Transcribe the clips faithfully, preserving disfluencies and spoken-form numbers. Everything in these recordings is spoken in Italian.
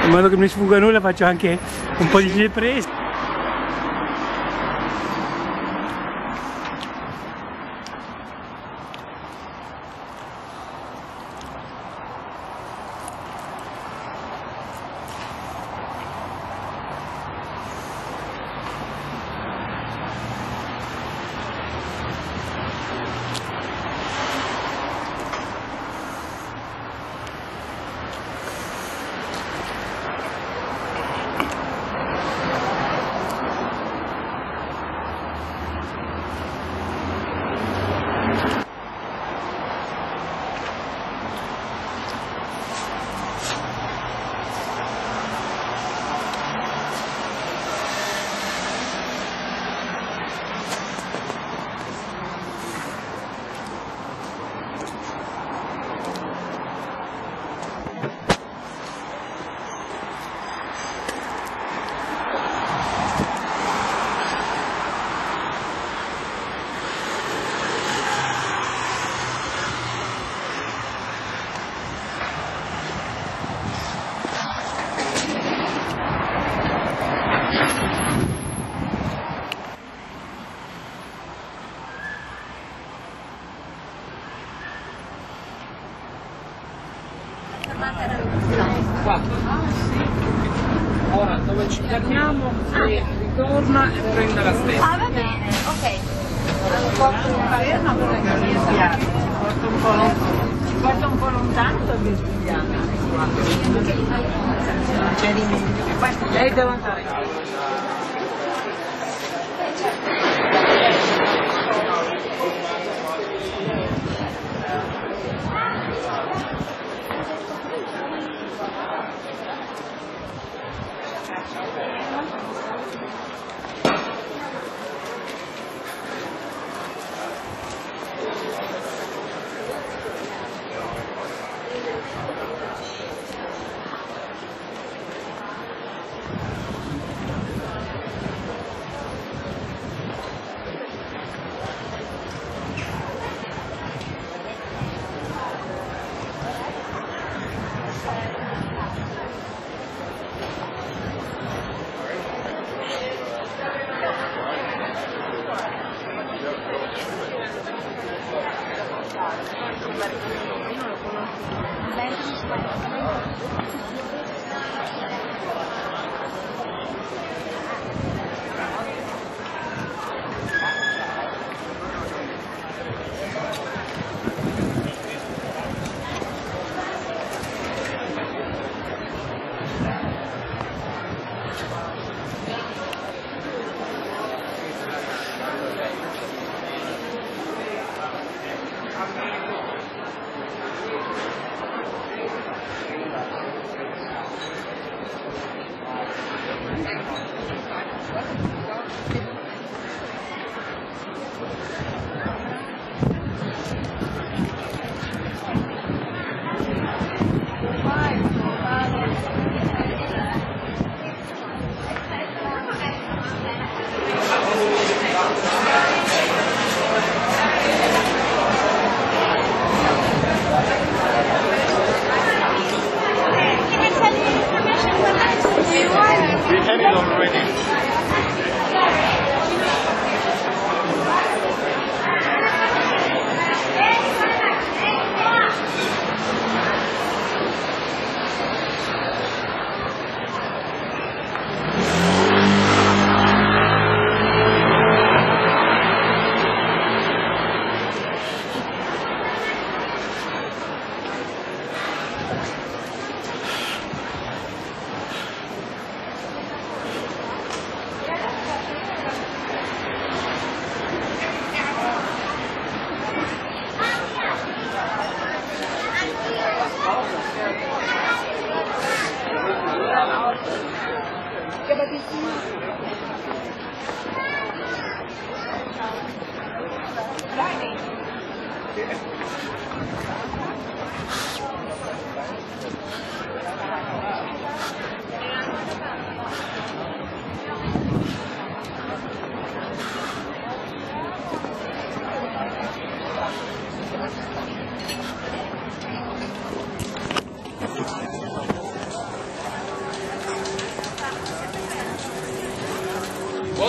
in modo che non mi sfugga nulla faccio anche un po' di riprese. Qua. Ora dove ci fermiamo e ritorna e prende la stessa. Ah, va bene, ok. Porto un fermo perché mi spiace. Porto un po' lontano. Porto un po' lontano per mi spiace. C'è di me. Lei deve andare.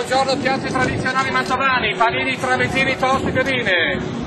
Buongiorno, piatti tradizionali mantovani, panini, tramezzini, tosti, piadine.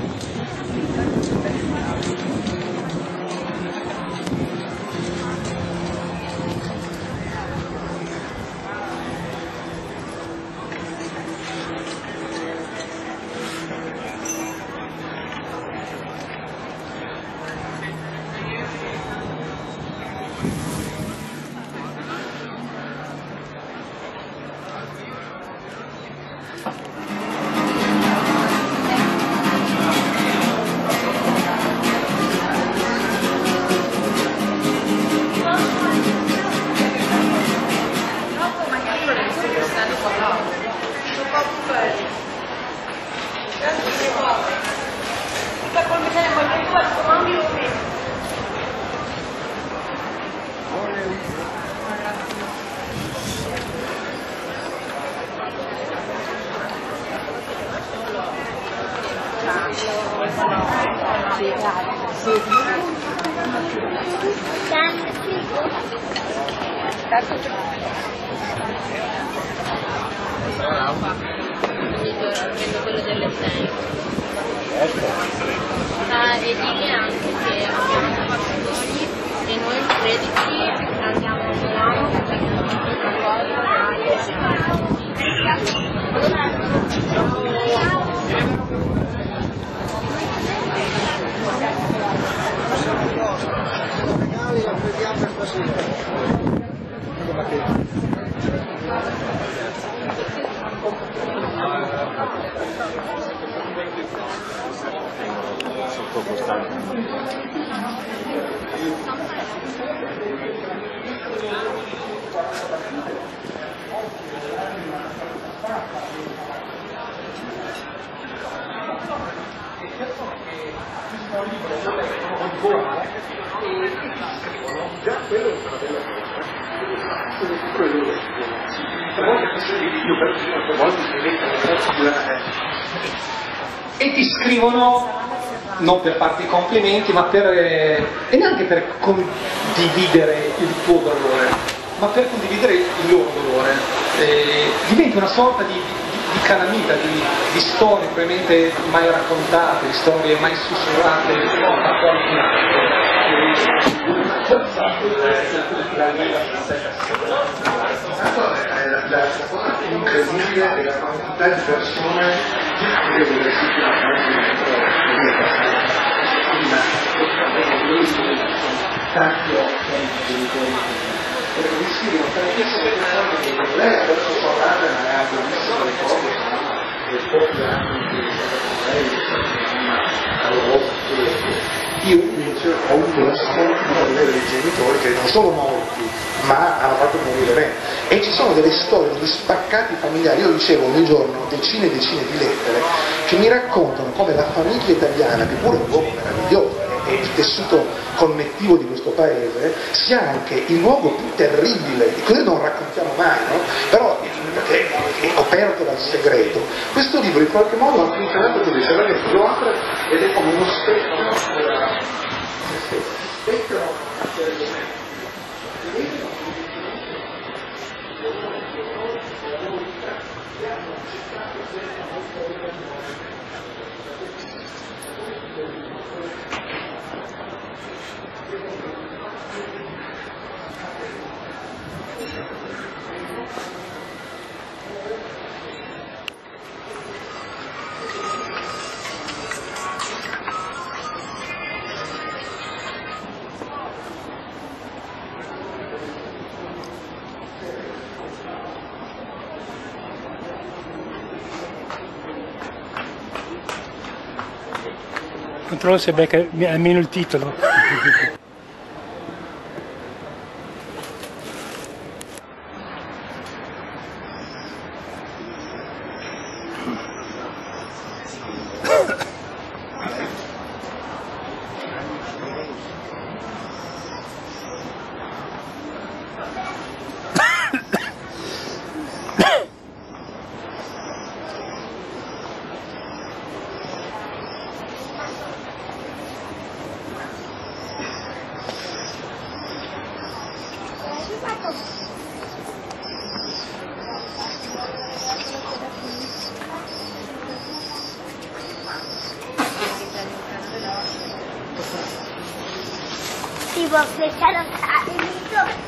Quello delle sei. Ah, e dire anche che abbiamo passatori e noi il tredici andiamo a Milano perché abbiamo una cosa già quello è una bella cosa. Quello e ti scrivono non per farti complimenti, ma per eh, e neanche per condividere il tuo dolore, ma per condividere il loro dolore. Eh, diventi una sorta di, di, di calamita, di, di storie probabilmente mai raccontate, di storie mai sussurrate a qualcun altro. La cosa incredibile è la quantità di persone che deve tanti perché mi scrivono tantissime persone che lei ha perso sua madre ma ne ha bellissime le cose e pochi anni io invece ho avuto la sfortuna di avere dei genitori che non sono morti ma hanno fatto morire me e ci sono delle storie, degli spaccati familiari. Io ricevo ogni giorno decine e decine di lettere che mi raccontano come la famiglia italiana, che pure è un luogo meraviglioso, è il tessuto connettivo di questo paese, sia anche il luogo più terribile, di cui non raccontiamo mai, no? Però perché è aperto dal segreto. Questo libro in qualche modo ha funzionato così, se ragazzi lo apre ed è come uno specchio della... specchio Controllo se becca almeno il titolo. vostre carotate.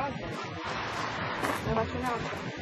Ne faccio un'altra.